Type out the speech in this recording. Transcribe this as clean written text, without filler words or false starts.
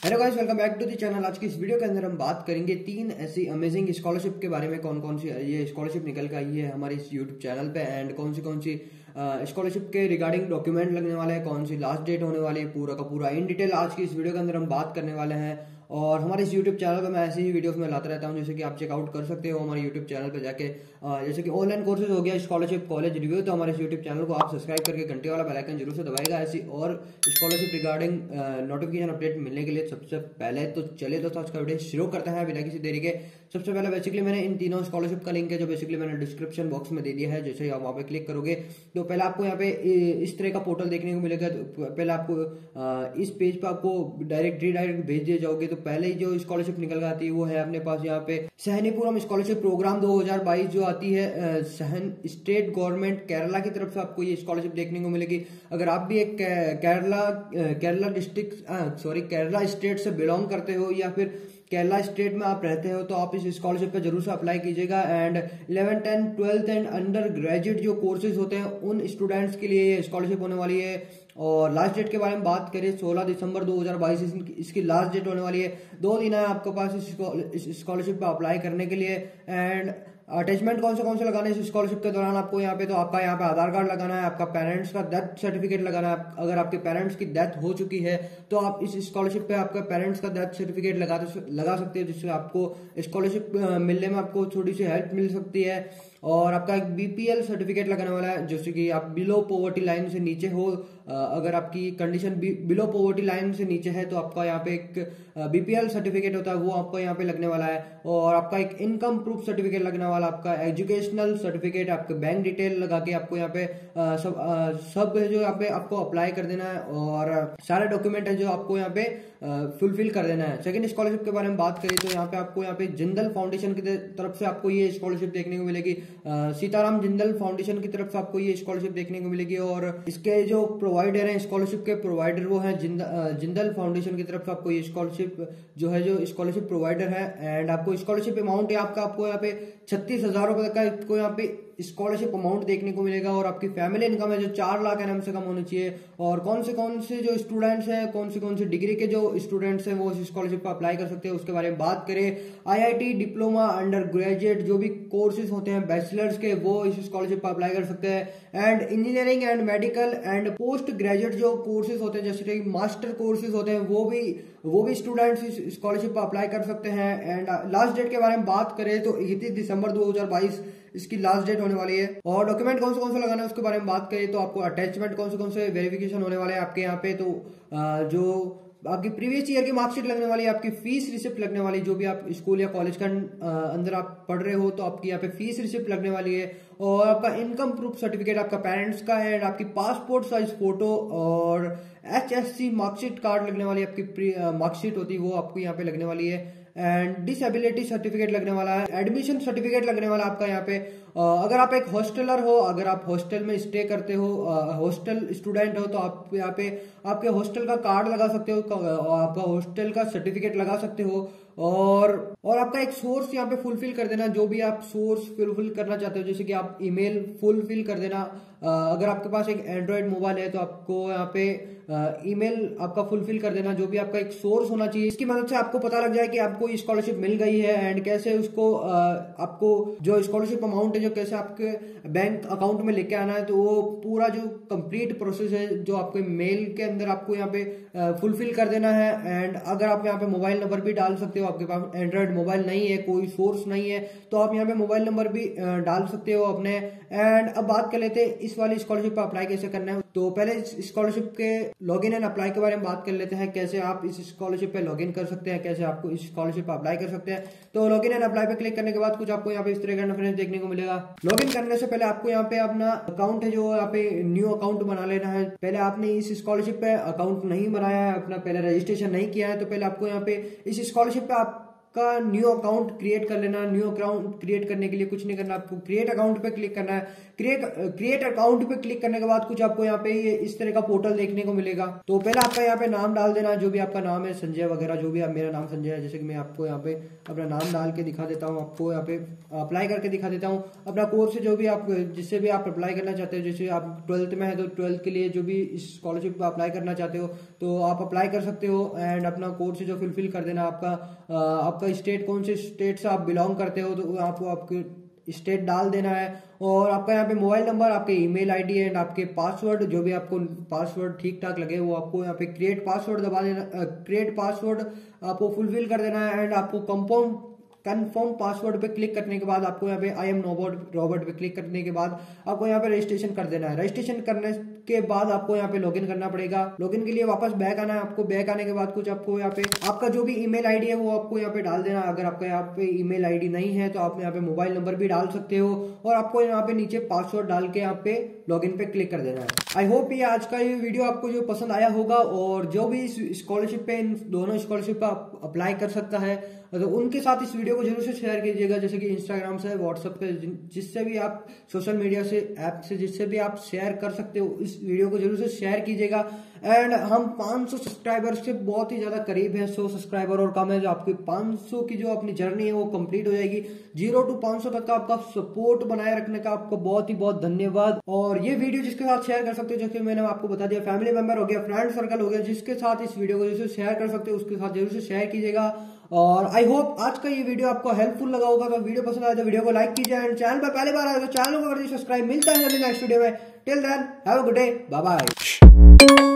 Hello guys, welcome back to the channel. आज की इस वीडियो के अंदर हम बात करेंगे 3 ऐसी अमेजिंग स्कॉलरशिप के बारे में। कौन कौन सी ये स्कॉलरशिप निकल के आई है हमारे इस यूट्यूब चैनल पे, एंड कौन सी स्कॉलरशिप के रिगार्डिंग डॉक्यूमेंट लगने वाले हैं, कौन सी लास्ट डेट होने वाली है, पूरा का पूरा इन डिटेल आज की इस वीडियो के अंदर हम बात करने वाले हैं। और हमारे इस यूट्यूब चैनल पर मैं ऐसी ही वीडियोस में लाता रहता हूं, जैसे कि आप चेकआउट कर सकते हो हमारे यूट्यूब चैनल पर जाके। जैसे कि ऑनलाइन कोर्सेज हो गया, स्कॉलरशिप, कॉलेज रिव्यू, तो हमारे इस यूट्यूब चैनल को आप सब्सक्राइब करके घंटे वाला बेल आइकन जरूर से दबाएगा। ऐसी और स्कॉलरशिप रिगार्डिंग नोटिफिकेशन अपडेट मिलने के लिए सबसे पहले तो चले दोस्तों आज का वीडियो शुरू करते हैं बिना किसी देरी के। सबसे पहले बेसिकली मैंने इन तीनों स्कॉलरशिप का लिंक है जो बेसिकली मैंने डिस्क्रिप्शन बॉक्स में दे दिया है। जैसे ही आप वहाँ पे क्लिक करोगे तो पहले आपको यहाँ पे इस तरह का पोर्टल देखने को मिलेगा। तो पहले आपको इस पेज पे आपको डायरेक्ट भेज दिए जाओगे। तो पहले ही जो स्कॉलरशिप निकल कर आती है वो है अपने पास यहाँ पे सहनीपुरम स्कॉलरशिप प्रोग्राम 2022 जो आती है सहन स्टेट गवर्नमेंट केरला की तरफ से आपको ये स्कॉलरशिप देखने को मिलेगी। अगर आप भी एक केरला स्टेट से बिलोंग करते हो या फिर केरला स्टेट में आप रहते हो तो आप इस स्कॉलरशिप पे जरूर से अप्लाई कीजिएगा। And 11th, 10th, 12th and undergraduate जो कोर्सेज होते हैं उन स्टूडेंट्स के लिए ये स्कॉलरशिप होने वाली है। और लास्ट डेट के बारे में बात करें 16 दिसंबर 2022 इसकी लास्ट डेट होने वाली है। 2 दिन है आपके पास इस स्कॉलरशिप पे अप्लाई करने के लिए। एंड अटैचमेंट कौन से लगाने इस स्कॉलरशिप के दौरान आपको यहाँ पे, तो आपका यहाँ पे आधार कार्ड लगाना है, आपका पेरेंट्स का डेथ सर्टिफिकेट लगाना है। अगर आपके पेरेंट्स की डेथ हो चुकी है तो आप इस स्कॉलरशिप पे आपका पेरेंट्स का डेथ सर्टिफिकेट लगा सकते हो, जिससे आपको स्कॉलरशिप मिलने में आपको थोड़ी सी हेल्प मिल सकती है। और आपका एक बीपीएल सर्टिफिकेट लगाने वाला है, जैसे कि आप बिलो पॉवर्टी लाइन से नीचे हो। अगर आपकी कंडीशन बिलो पॉवर्टी लाइन से नीचे है तो आपका यहाँ पे एक बीपीएल सर्टिफिकेट होता है, वो आपको यहाँ पे लगने वाला है। और आपका एक इनकम प्रूफ सर्टिफिकेट लगने वाला, आपका एजुकेशनल सर्टिफिकेट, आपके बैंक डिटेल लगा के आपको यहाँ पे सब जो यहाँ पे आपको अप्लाई कर देना है। और सारे डॉक्यूमेंट है जो आपको यहाँ पे फुलफिल कर देना है। सेकंड स्कॉलरशिप के बारे में बात करें तो यहाँ पे आपको यहाँ पे जिंदल फाउंडेशन की तरफ से आपको ये स्कॉलरशिप देखने को मिलेगी। सीताराम जिंदल फाउंडेशन की तरफ से आपको ये स्कॉलरशिप देखने को मिलेगी। और इसके जो प्रोवाइडर हैं, स्कॉलरशिप के प्रोवाइडर, वो है जिंदल फाउंडेशन की तरफ से आपको ये स्कॉलरशिप जो स्कॉलरशिप प्रोवाइडर है। एंड आपको स्कॉलरशिप अमाउंट है आपको यहाँ पे 36,000 रुपए का आपको यहाँ पे स्कॉलरशिप अमाउंट देखने को मिलेगा। और आपकी फैमिली इनकम है जो 4 लाख एनएम से कम होनी चाहिए। और कौन से जो स्टूडेंट्स हैं, कौन से डिग्री के जो स्टूडेंट्स हैं वो इस स्कॉलरशिप पर अप्लाई कर सकते हैं, उसके बारे में बात करें। आईआईटी, डिप्लोमा, अंडर ग्रेजुएट जो भी कोर्सेज होते हैं बैचलर्स के, वो इस स्कॉलरशिप पर अप्लाई कर सकते हैं। And engineering and medical and post graduate जो कोर्सेज होते हैं, जैसे कि मास्टर कोर्सेज होते हैं, वो भी स्टूडेंट्स इस स्कॉलरशिप पर अप्लाई कर सकते हैं। एंड लास्ट डेट के बारे में बात करें तो 31 दिसंबर 2022 इसकी लास्ट डेट होने वाली है। और डॉक्यूमेंट कौन से लगाना है उसके बारे में बात करें तो आपको अटैचमेंट कौन से वेरिफिकेशन होने वाले हैं आपके यहाँ पे, तो जो आपकी प्रीवियस ईयर की मार्कशीट लगने वाली है, आपकी फीस रिसिप्ट लगने वाली, जो भी आप स्कूल या कॉलेज का अंदर आप पढ़ रहे हो तो आपकी यहाँ पे फीस रिसिप्ट लगने वाली है। और आपका इनकम प्रूफ सर्टिफिकेट आपका पेरेंट्स का है। आपकी पासपोर्ट साइज फोटो और HSC मार्कशीट कार्ड लगने वाली, आपकी मार्कशीट होती है वो आपको यहाँ पे लगने वाली है। एंड डिसेबिलिटी सर्टिफिकेट लगने वाला है। एडमिशन सर्टिफिकेट लगने वाला आपका यहाँ पे। अगर आप एक हॉस्टलर हो, अगर आप हॉस्टल में स्टे करते हो, हॉस्टल स्टूडेंट हो, तो आप यहाँ पे आपके हॉस्टल का कार्ड लगा सकते हो, आपका हॉस्टल का सर्टिफिकेट लगा सकते हो। और आपका एक सोर्स यहाँ पे फुलफिल कर देना, जो भी आप सोर्स फुलफिल करना चाहते हो, जैसे कि आप ईमेल फुलफिल कर देना। अगर आपके पास एक एंड्रॉयड मोबाइल है तो आपको यहाँ पे ईमेल आपका फुलफिल कर देना, जो भी आपका एक सोर्स होना चाहिए। इसकी मदद से आपको पता लग जाए कि आपको स्कॉलरशिप मिल गई है एंड कैसे उसको आपको जो स्कॉलरशिप अमाउंट है जो कैसे आपके बैंक अकाउंट में लेके आना है। तो वो पूरा जो कंप्लीट प्रोसेस है जो आपके मेल के अंदर आपको यहाँ पे फुलफिल कर देना है। एंड अगर आप यहाँ पे मोबाइल नंबर भी डाल सकते हो, आपके पास एंड्रॉयड मोबाइल नहीं है, कोई सोर्स नहीं है, तो आप यहाँ पे मोबाइल नंबर भी डाल सकते हो अपने। एंड अब बात कर लेते हैं इस वाली स्कॉलरशिप पर अप्लाई कैसे करना है। तो पहले इस स्कॉलरशिप के लॉगिन एंड अप्लाई के बारे में बात कर लेते हैं, कैसे आप इस स्कॉलरशिप पे लॉगिन कर सकते हैं, कैसे आपको इस स्कॉलरशिप पर अप्लाई कर सकते हैं। तो लॉगिन एंड अप्लाई पे क्लिक करने के बाद कुछ आपको यहाँ पे इस तरह का इंटरफेस देखने को मिलेगा। लॉगिन करने से पहले आपको यहाँ पे अपना अकाउंट है जो यहाँ पे न्यू अकाउंट बना लेना है। पहले आपने इस स्कॉलरशिप पे अकाउंट नहीं बनाया है, अपना पहले रजिस्ट्रेशन नहीं किया है, तो पहले आपको यहाँ पे इस स्कॉलरशिप पे आप आपका न्यू अकाउंट क्रिएट कर लेना। न्यू अकाउंट क्रिएट करने के लिए कुछ नहीं करना, आपको क्रिएट अकाउंट पे क्लिक करना है। क्रिएट अकाउंट पे क्लिक करने के बाद कुछ आपको यहाँ पे ये इस तरह का पोर्टल देखने को मिलेगा। तो पहले आपका यहाँ पे नाम डाल देना, जो भी आपका नाम है, संजय वगैरह जो भी। मेरा नाम संजय है, जैसे कि मैं आपको यहाँ पे अपना नाम डाल के दिखा देता हूँ, आपको यहाँ पे अप्लाई करके दिखा देता हूँ। अपना कोर्स जो भी आप जिससे भी आप अप्लाई करना चाहते हो, जैसे आप 12th में है तो 12th के लिए जो भी स्कॉलरशिप पर अप्लाई करना चाहते हो तो आप अप्लाई कर सकते हो। एंड अपना कोर्स जो फिलफिल कर देना। आपका स्टेट कौन से स्टेट से आप बिलोंग करते हो तो आपको आपके स्टेट डाल देना है। और आपका यहाँ पे मोबाइल नंबर, आपके ईमेल आईडी एंड आपके पासवर्ड, जो भी आपको पासवर्ड ठीक ठाक लगे वो आपको यहाँ पे क्रिएट पासवर्ड दबा देना। क्रिएट पासवर्ड आपको फुलफिल कर देना है। एंड आपको कन्फर्म पासवर्ड पे क्लिक करने के बाद आपको यहाँ पे आई एम रॉबर्ट पे क्लिक करने के बाद आपको यहाँ पे रजिस्ट्रेशन कर देना है। रजिस्ट्रेशन करने के बाद आपको यहाँ पे लॉगिन करना पड़ेगा। लॉगिन के लिए वापस बैक आना है। आपको बैक आने के बाद कुछ आपको यहाँ पे आपका जो भी ईमेल आईडी है वो आपको यहाँ पे डाल देना। अगर आपका यहाँ पे ईमेल आईडी नहीं है तो आप यहाँ पे मोबाइल नंबर भी डाल सकते हो और आपको यहाँ पे नीचे पासवर्ड डाल के यहाँ पे लॉगिन पे क्लिक कर देना है। आई होप ये आज का ये वीडियो आपको जो पसंद आया होगा और जो भी स्कॉलरशिप पे इन दोनों स्कॉलरशिप पर अप्लाई कर सकता है तो उनके साथ इस वीडियो को जरूर से शेयर कीजिएगा। जैसे कि इंस्टाग्राम से, व्हाट्सएप पे, जिससे भी आप सोशल मीडिया से ऐप से जिससे भी आप शेयर कर सकते हो इस वीडियो को जरूर से शेयर कीजिएगा। एंड हम 500 सब्सक्राइबर से बहुत ही ज्यादा करीब है। 100 सब्सक्राइबर और कम है, जो आपकी 500 की जो अपनी जर्नी है वो कंप्लीट हो जाएगी। 0 to 500 तक का आपका सपोर्ट बनाए रखने का आपको बहुत ही बहुत धन्यवाद। और ये वीडियो जिसके साथ शेयर कर सकते हो, जैसे मैंने आपको बता दिया, फैमिली मेंबर हो गया, फ्रेंड सर्कल हो गया, जिसके साथ इस वीडियो को जैसे शेयर कर सकते हो उसके साथ जरूर से शेयर कीजिएगा। और आई होप आज का ये वीडियो आपको हेल्पफुल लगा होगा। तो वीडियो पसंद आया तो वीडियो को लाइक कीजिए एंड चैनल पर पहली बार आए तो चैनल को कर दीजिए सब्सक्राइब। मिलता है नेक्स्ट वीडियो में। Till then have a good day, bye bye.